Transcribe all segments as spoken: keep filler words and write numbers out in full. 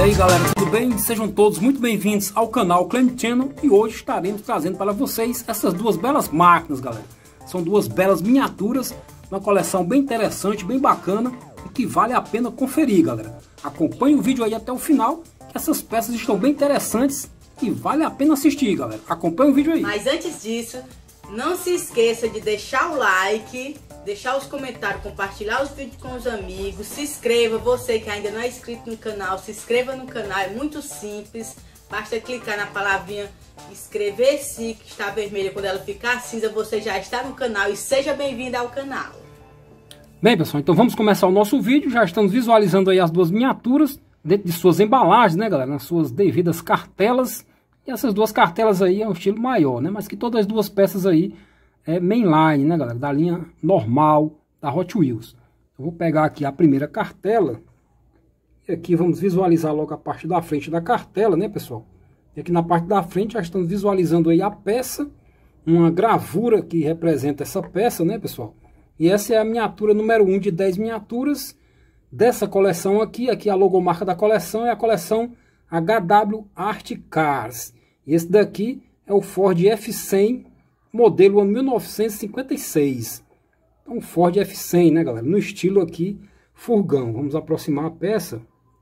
aí galera, tudo bem? Sejam todos muito bem-vindos ao canal Clem Channel e hoje estaremos trazendo para vocês essas duas belas máquinas, galera. São duas belas miniaturas, uma coleção bem interessante, bem bacana e que vale a pena conferir, galera. Acompanhe o vídeo aí até o final, que essas peças estão bem interessantes e vale a pena assistir, galera. Acompanhe o vídeo aí. Mas antes disso, não se esqueça de deixar o like, deixar os comentários, compartilhar os vídeos com os amigos, se inscreva, você que ainda não é inscrito no canal, se inscreva no canal, é muito simples, basta clicar na palavrinha inscrever-se, que está vermelha, quando ela ficar cinza, você já está no canal e seja bem-vindo ao canal. Bem pessoal, então vamos começar o nosso vídeo, já estamos visualizando aí as duas miniaturas, dentro de suas embalagens, né galera, nas suas devidas cartelas, e essas duas cartelas aí é um estilo maior, né, mas que todas as duas peças aí é mainline, né galera, da linha normal da Hot Wheels. Eu vou pegar aqui a primeira cartela e aqui vamos visualizar logo a parte da frente da cartela, né pessoal. E aqui na parte da frente já estamos visualizando aí a peça, uma gravura que representa essa peça, né pessoal. E essa é a miniatura número um de dez miniaturas dessa coleção aqui. Aqui a logomarca da coleção é a coleção H W Art Cars. E esse daqui é o Ford F cem modelo ano mil novecentos e cinquenta e seis. Então Ford F cem, né galera, no estilo aqui furgão. Vamos aproximar a peça,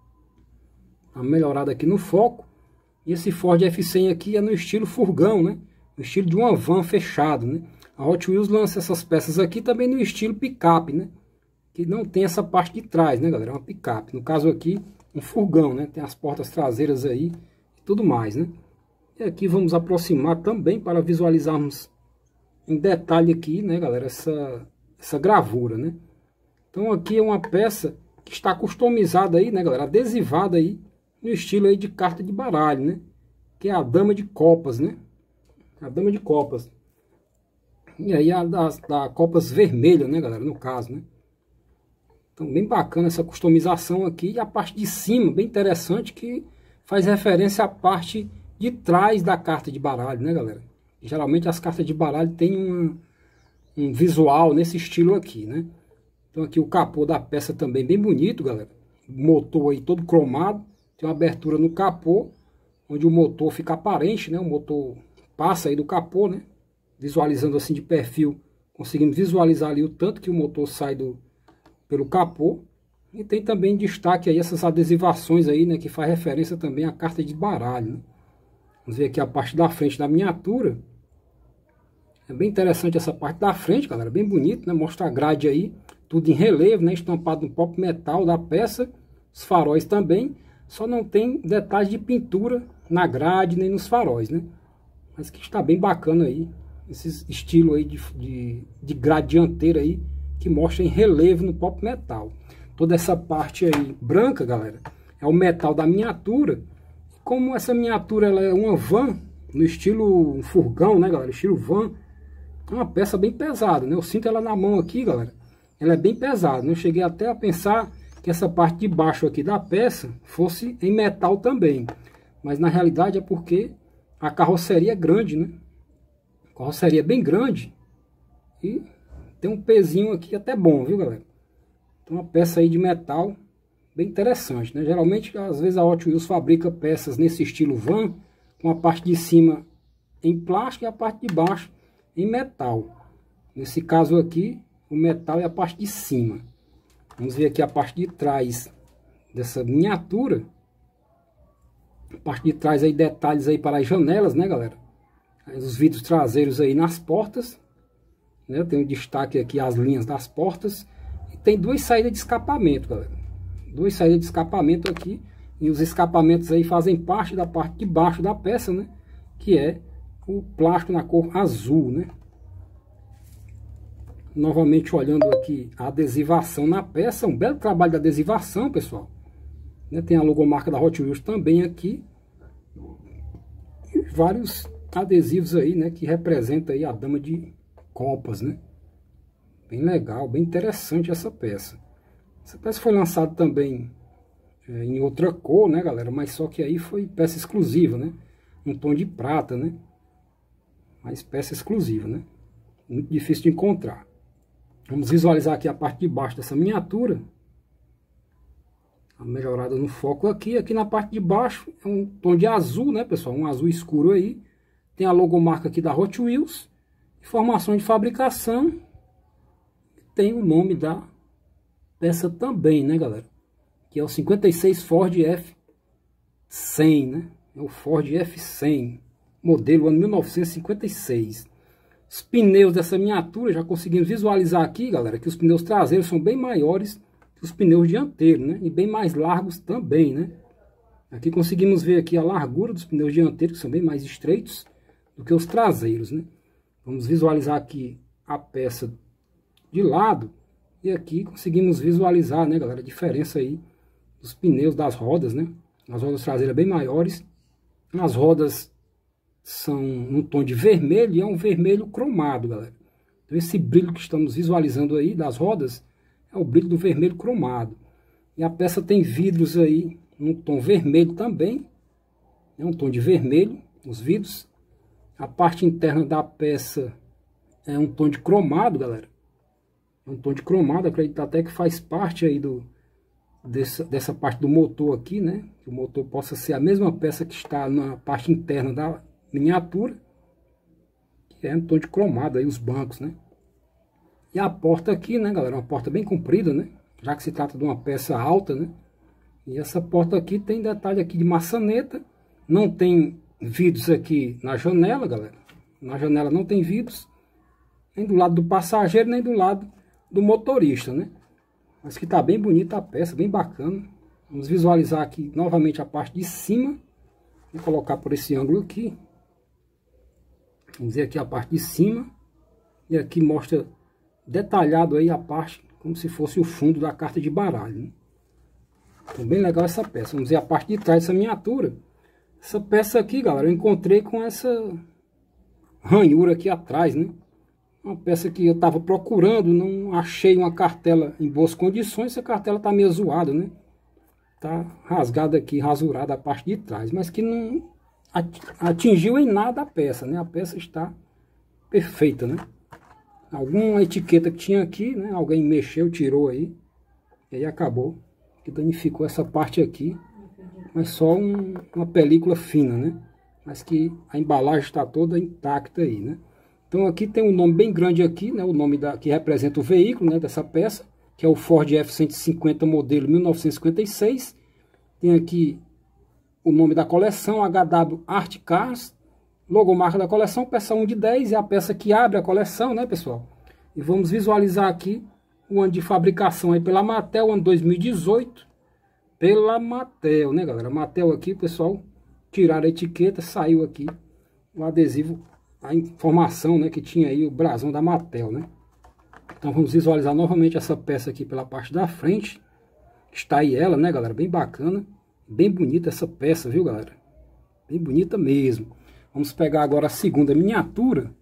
a melhorada aqui no foco. E esse Ford F cem aqui é no estilo furgão, né, no estilo de uma van fechado, né. A Hot Wheels lança essas peças aqui também no estilo picape, né, que não tem essa parte de trás, né galera, é uma picape. No caso aqui um furgão, né, tem as portas traseiras aí e tudo mais, né. E aqui vamos aproximar também para visualizarmos em detalhe aqui, né, galera, essa, essa gravura, né. Então aqui é uma peça que está customizada aí, né, galera, adesivada aí no estilo aí de carta de baralho, né, que é a dama de copas, né, a dama de copas. E aí a da, da copas vermelha, né, galera, no caso, né. Então bem bacana essa customização aqui. E a parte de cima, bem interessante, que faz referência à parte de trás da carta de baralho, né galera? Geralmente as cartas de baralho tem um, um visual nesse estilo aqui, né? Então aqui o capô da peça também bem bonito, galera. O motor aí todo cromado, tem uma abertura no capô, onde o motor fica aparente, né? O motor passa aí do capô, né? Visualizando assim de perfil, conseguindo visualizar ali o tanto que o motor sai do, pelo capô. E tem também destaque aí essas adesivações aí, né? Que faz referência também à carta de baralho, né? Vamos ver aqui a parte da frente da miniatura. É bem interessante essa parte da frente, galera. Bem bonito, né? Mostra a grade aí. Tudo em relevo, né? Estampado no próprio metal da peça. Os faróis também. Só não tem detalhes de pintura na grade nem nos faróis, né? Mas que está bem bacana aí. Esse estilo aí de, de, de grade dianteira aí. Que mostra em relevo no próprio metal. Toda essa parte aí branca, galera, é o metal da miniatura. Como essa miniatura ela é uma van, no estilo um furgão, né, galera? Estilo van. É uma peça bem pesada, né? Eu sinto ela na mão aqui, galera. Ela é bem pesada, né? Eu cheguei até a pensar que essa parte de baixo aqui da peça fosse em metal também. Mas na realidade é porque a carroceria é grande, né? A carroceria é bem grande. E tem um pezinho aqui até bom, viu, galera? Então uma peça aí de metal bem interessante, né? Geralmente, às vezes a Hot Wheels fabrica peças nesse estilo van, com a parte de cima em plástico e a parte de baixo em metal. Nesse caso aqui, o metal é a parte de cima. Vamos ver aqui a parte de trás dessa miniatura. A parte de trás aí, detalhes aí para as janelas, né, galera? Os vidros traseiros aí nas portas, né? Tem um destaque aqui as linhas das portas. E tem duas saídas de escapamento, galera. Duas saídas de escapamento aqui. E os escapamentos aí fazem parte da parte de baixo da peça, né? Que é o plástico na cor azul, né? Novamente olhando aqui a adesivação na peça. Um belo trabalho de adesivação, pessoal. Né? Tem a logomarca da Hot Wheels também aqui. E vários adesivos aí, né? Que representa aí a dama de copas, né? Bem legal, bem interessante essa peça. Essa peça foi lançada também é, em outra cor, né, galera? Mas só que aí foi peça exclusiva, né? Um tom de prata, né? Mas peça exclusiva, né? Muito difícil de encontrar. Vamos visualizar aqui a parte de baixo dessa miniatura. Uma melhorada no foco aqui. Aqui na parte de baixo é um tom de azul, né, pessoal? Um azul escuro aí. Tem a logomarca aqui da Hot Wheels. Informação de fabricação. Tem o nome da peça também, né, galera? Que é o cinquenta e seis Ford F cem, né? É o Ford F cem. Modelo ano mil novecentos e cinquenta e seis. Os pneus dessa miniatura, já conseguimos visualizar aqui, galera, que os pneus traseiros são bem maiores que os pneus dianteiros, né? E bem mais largos também, né? Aqui conseguimos ver aqui a largura dos pneus dianteiros, que são bem mais estreitos do que os traseiros, né? Vamos visualizar aqui a peça de lado. E aqui conseguimos visualizar, né, galera, a diferença aí dos pneus das rodas, né? As rodas traseiras bem maiores. As rodas são num tom de vermelho e é um vermelho cromado, galera. Então esse brilho que estamos visualizando aí das rodas é o brilho do vermelho cromado. E a peça tem vidros aí num tom vermelho também. É um tom de vermelho, os vidros. A parte interna da peça é um tom de cromado, galera. É um tom de cromado, acredito até que faz parte aí do, dessa, dessa parte do motor aqui, né? Que o motor possa ser a mesma peça que está na parte interna da miniatura. Que é um tom de cromado aí, os bancos, né? E a porta aqui, né, galera? Uma porta bem comprida, né? Já que se trata de uma peça alta, né? E essa porta aqui tem detalhe aqui de maçaneta. Não tem vidros aqui na janela, galera. Na janela não tem vidros. Nem do lado do passageiro, nem do lado do motorista, né? Mas que tá bem bonita a peça, bem bacana. Vamos visualizar aqui novamente a parte de cima. Vou colocar por esse ângulo aqui. Vamos ver aqui a parte de cima. E aqui mostra detalhado aí a parte, como se fosse o fundo da carta de baralho, né? Então bem legal essa peça. Vamos ver a parte de trás dessa miniatura. Essa peça aqui, galera, eu encontrei com essa ranhura aqui atrás, né? Uma peça que eu estava procurando, não achei uma cartela em boas condições. Essa cartela tá meio zoada, né? Tá rasgada aqui, rasurada a parte de trás, mas que não atingiu em nada a peça, né? A peça está perfeita, né? Alguma etiqueta que tinha aqui, né? Alguém mexeu, tirou aí, e aí acabou que danificou essa parte aqui, mas só um, uma película fina, né? Mas que a embalagem está toda intacta aí, né? Então aqui tem um nome bem grande aqui, né? O nome da, que representa o veículo, né? Dessa peça, que é o Ford F cento e cinquenta modelo mil novecentos e cinquenta e seis. Tem aqui o nome da coleção, H W Art Cars, logomarca da coleção, peça um de dez, é a peça que abre a coleção, né, pessoal? E vamos visualizar aqui o ano de fabricação aí pela Mattel, ano dois mil e dezoito, pela Mattel, né, galera? Mattel aqui, pessoal, tiraram a etiqueta, saiu aqui o adesivo, a informação, né, que tinha aí o brasão da Mattel, né? Então vamos visualizar novamente essa peça aqui pela parte da frente. Está aí ela, né, galera? Bem bacana, bem bonita essa peça, viu, galera? Bem bonita mesmo. Vamos pegar agora a segunda miniatura.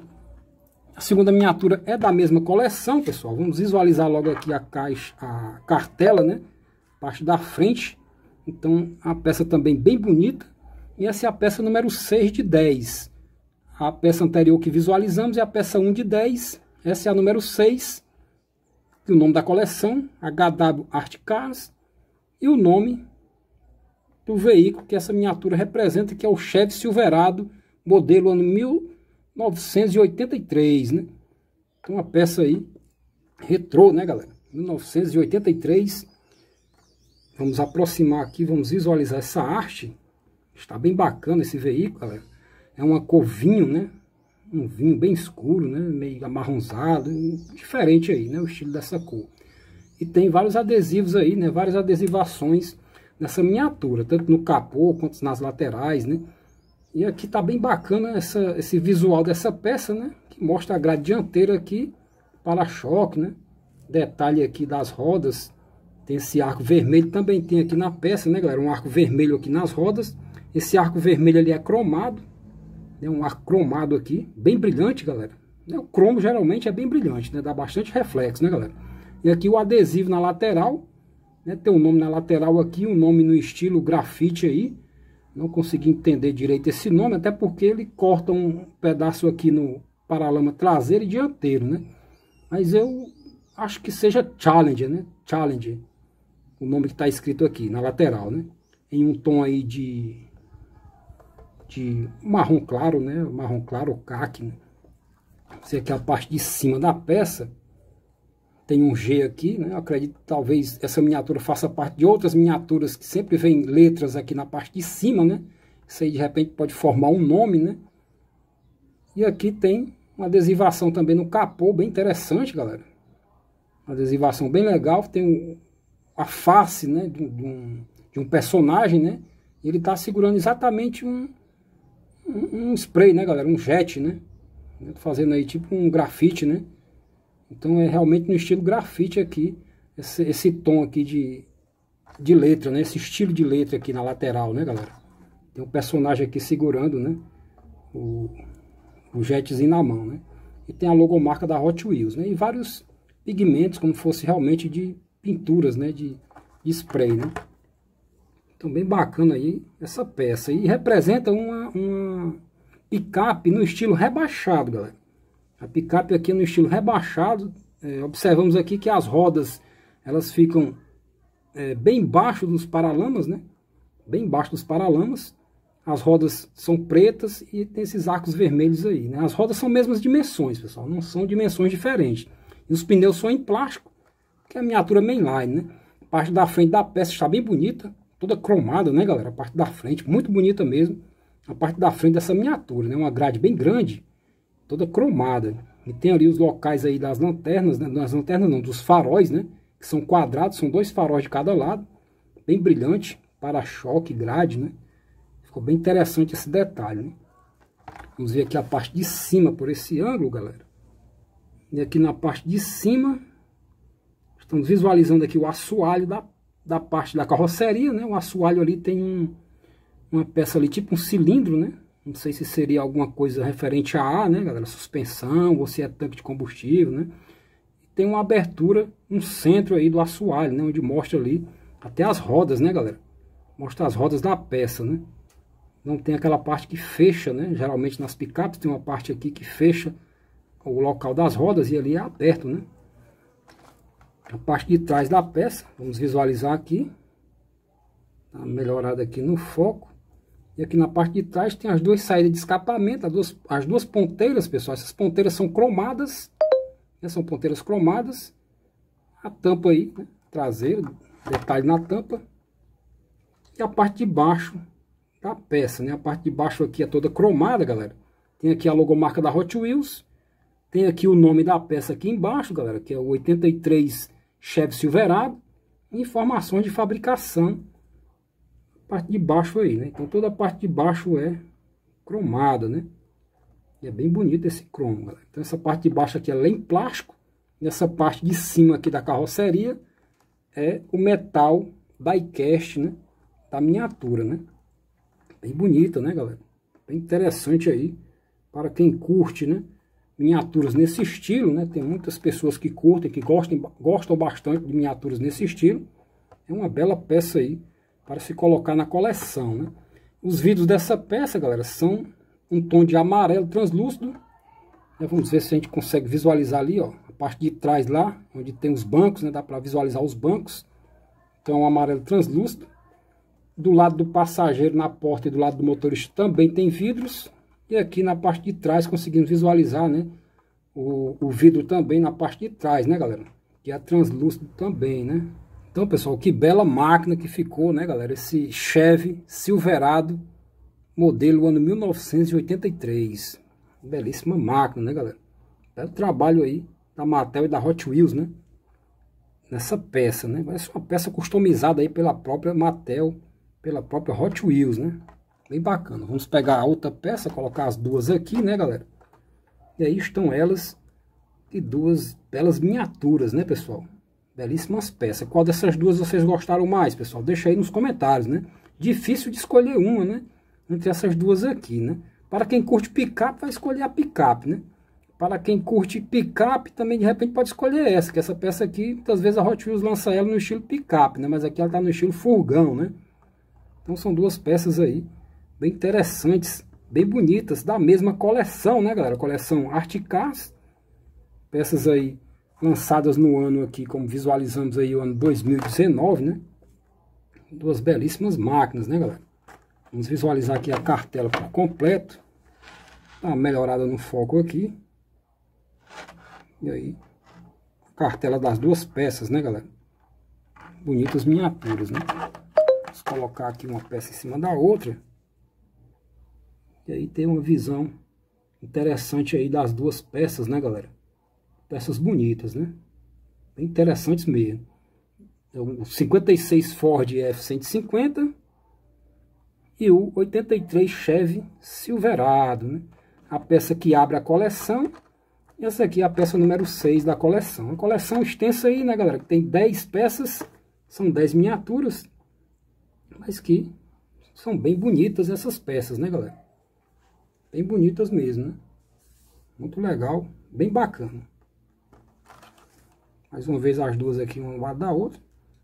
A segunda miniatura é da mesma coleção, pessoal. Vamos visualizar logo aqui a caixa, a cartela, né? Parte da frente. Então, a peça também bem bonita. E essa é a peça número seis de dez. A peça anterior que visualizamos é a peça um de dez. Essa é a número seis. O nome da coleção, H W Art Cars. E o nome do veículo que essa miniatura representa, que é o Chevy Silverado, modelo ano mil novecentos e oitenta e três, né? Então uma peça aí retrô, né, galera? mil novecentos e oitenta e três. Vamos aproximar aqui, vamos visualizar essa arte. Está bem bacana esse veículo, galera. É uma cor vinho, né? Um vinho bem escuro, né? Meio amarronzado, diferente aí, né? O estilo dessa cor. E tem vários adesivos aí, né? Várias adesivações nessa miniatura, tanto no capô quanto nas laterais, né? E aqui tá bem bacana essa, esse visual dessa peça, né? Que mostra a grade dianteira aqui, para-choque, né? Detalhe aqui das rodas, tem esse arco vermelho, também tem aqui na peça, né, galera? Um arco vermelho aqui nas rodas. Esse arco vermelho ali é cromado, é um arco cromado aqui, bem brilhante, galera. O cromo geralmente é bem brilhante, né? Dá bastante reflexo, né, galera? E aqui o adesivo na lateral, né, tem um nome na lateral aqui, um nome no estilo grafite aí. Não consegui entender direito esse nome, até porque ele corta um pedaço aqui no paralama traseiro e dianteiro, né? Mas eu acho que seja Challenger, né? Challenger. o nome que está escrito aqui na lateral, né? Em um tom aí de, de marrom claro, né? Marrom claro ou caque, né? Essa aqui é a parte de cima da peça. Tem um G aqui, né? Eu acredito que talvez essa miniatura faça parte de outras miniaturas que sempre vem letras aqui na parte de cima, né? Isso aí de repente pode formar um nome, né? E aqui tem uma adesivação também no capô, bem interessante, galera. Uma adesivação bem legal. Tem um, a face, né, de, de, um, de um personagem, né? Ele tá segurando exatamente um, um, um spray, né, galera? Um jet, né? Fazendo aí tipo um grafite, né? Então é realmente no estilo grafite aqui, esse, esse tom aqui de, de letra, né? Esse estilo de letra aqui na lateral, né, galera? Tem um personagem aqui segurando, né? O, o jetzinho na mão, né? E tem a logomarca da Hot Wheels, né? E vários pigmentos, como fosse realmente de pinturas, né? De, de spray, né? Então bem bacana aí essa peça. E representa uma, uma picape no estilo rebaixado, galera. A picape aqui no estilo rebaixado. É, observamos aqui que as rodas, elas ficam é, bem baixo dos paralamas, né? Bem baixo dos paralamas. As rodas são pretas e tem esses arcos vermelhos aí, né? As rodas são mesmas dimensões, pessoal. Não são dimensões diferentes. E os pneus são em plástico, que é a miniatura mainline, né? A parte da frente da peça está bem bonita. Toda cromada, né, galera? A parte da frente, muito bonita mesmo. A parte da frente dessa miniatura, né? Uma grade bem grande. Toda cromada. E tem ali os locais aí das lanternas, né? Das lanternas não, dos faróis, né? Que são quadrados, são dois faróis de cada lado. Bem brilhante. Para-choque, grade, né? Ficou bem interessante esse detalhe, né? Vamos ver aqui a parte de cima por esse ângulo, galera. E aqui na parte de cima, estamos visualizando aqui o assoalho da, da parte da carroceria, né? O assoalho ali tem um, uma peça ali, tipo um cilindro, né? Não sei se seria alguma coisa referente a ar, né, galera? Suspensão, ou se é tanque de combustível, né? Tem uma abertura no centro aí do assoalho, né? Onde mostra ali até as rodas, né, galera? Mostra as rodas da peça, né? Não tem aquela parte que fecha, né? Geralmente nas picapes tem uma parte aqui que fecha o local das rodas e ali é aberto, né? A parte de trás da peça, vamos visualizar aqui. Tá melhorada aqui no foco. E aqui na parte de trás tem as duas saídas de escapamento, as duas, as duas ponteiras, pessoal. Essas ponteiras são cromadas, né? São ponteiras cromadas. A tampa aí, né? Traseira, detalhe na tampa. E a parte de baixo da peça, né? A parte de baixo aqui é toda cromada, galera. Tem aqui a logomarca da Hot Wheels. Tem aqui o nome da peça aqui embaixo, galera, que é o oitenta e três Chevy Silverado. E informações de fabricação. Parte de baixo aí, né? Então toda a parte de baixo é cromada, né? E é bem bonito esse cromo, galera. Então essa parte de baixo aqui ela é em plástico. E essa parte de cima aqui da carroceria é o metal die-cast, né? Da miniatura, né? Bem bonita, né, galera? Bem interessante aí para quem curte, né? Miniaturas nesse estilo, né? Tem muitas pessoas que curtem, que gostam, gostam bastante de miniaturas nesse estilo. É uma bela peça aí para se colocar na coleção, né? Os vidros dessa peça, galera, são um tom de amarelo translúcido. Vamos ver se a gente consegue visualizar ali, ó, a parte de trás lá, onde tem os bancos, né? Dá para visualizar os bancos. Então, é um amarelo translúcido. Do lado do passageiro, na porta e do lado do motorista também tem vidros. E aqui na parte de trás conseguimos visualizar, né? O, o vidro também na parte de trás, né, galera? Que é translúcido também, né? Então, pessoal, que bela máquina que ficou, né, galera? Esse Chevy Silverado, modelo ano mil novecentos e oitenta e três. Belíssima máquina, né, galera? Belo trabalho aí da Mattel e da Hot Wheels, né? Nessa peça, né? Parece uma peça customizada aí pela própria Mattel, pela própria Hot Wheels, né? Bem bacana. Vamos pegar a outra peça, colocar as duas aqui, né, galera? E aí estão elas e duas belas miniaturas, né, pessoal? Belíssimas peças. Qual dessas duas vocês gostaram mais, pessoal? Deixa aí nos comentários, né? Difícil de escolher uma, né? Entre essas duas aqui, né? Para quem curte picape, vai escolher a picape, né? Para quem curte picape, também de repente pode escolher essa. Que essa peça aqui, muitas vezes a Hot Wheels lança ela no estilo picape, né? Mas aqui ela tá no estilo furgão, né? Então são duas peças aí, bem interessantes, bem bonitas, da mesma coleção, né, galera? Coleção Art Cars. Peças aí lançadas no ano aqui, como visualizamos aí o ano dois mil e dezenove, né? Duas belíssimas máquinas, né, galera? Vamos visualizar aqui a cartela por completo. Dá uma melhorada no foco aqui. E aí, a cartela das duas peças, né, galera? Bonitas miniaturas, né? Vamos colocar aqui uma peça em cima da outra. E aí tem uma visão interessante aí das duas peças, né, galera? Peças bonitas, né? Bem interessantes mesmo. O cinquenta e seis Ford F cento e cinquenta e o oitenta e três Chevy Silverado, né? A peça que abre a coleção. E essa aqui é a peça número seis da coleção. Uma coleção extensa aí, né, galera? Tem dez peças, são dez miniaturas, mas que são bem bonitas essas peças, né, galera? Bem bonitas mesmo, né? Muito legal, bem bacana. Mais uma vez as duas aqui, uma ao lado da outra.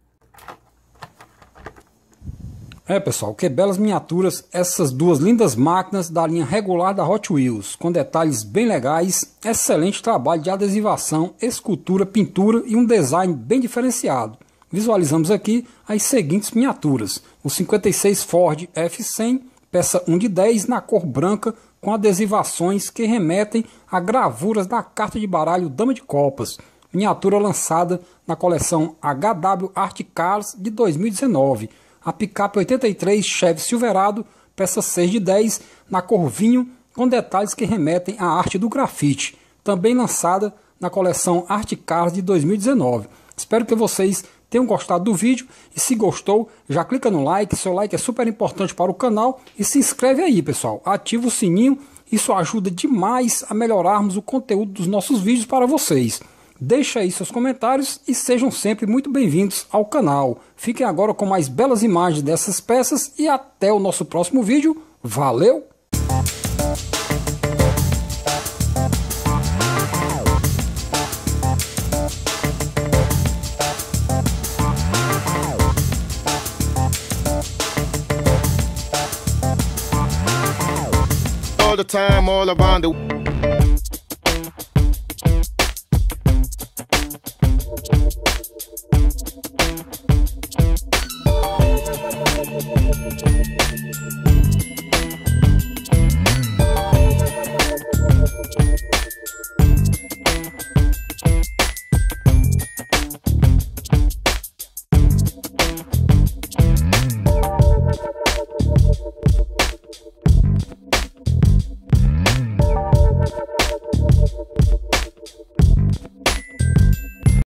É, pessoal, que belas miniaturas essas duas lindas máquinas da linha regular da Hot Wheels, com detalhes bem legais, excelente trabalho de adesivação, escultura, pintura e um design bem diferenciado. Visualizamos aqui as seguintes miniaturas: o cinquenta e seis Ford F cem, peça um de dez na cor branca, com adesivações que remetem a gravuras da carta de baralho Dama de Copas, miniatura lançada na coleção H W Art Cars de dois mil e dezenove. A picape oitenta e três Chevy Silverado, peça seis de dez, na cor vinho, com detalhes que remetem à arte do grafite, também lançada na coleção Art Cars de dois mil e dezenove. Espero que vocês tenham gostado do vídeo, e se gostou, já clica no like, seu like é super importante para o canal, e se inscreve aí, pessoal, ativa o sininho, isso ajuda demais a melhorarmos o conteúdo dos nossos vídeos para vocês. Deixa aí seus comentários e sejam sempre muito bem-vindos ao canal. Fiquem agora com mais belas imagens dessas peças e até o nosso próximo vídeo. Valeu! All the time, all around the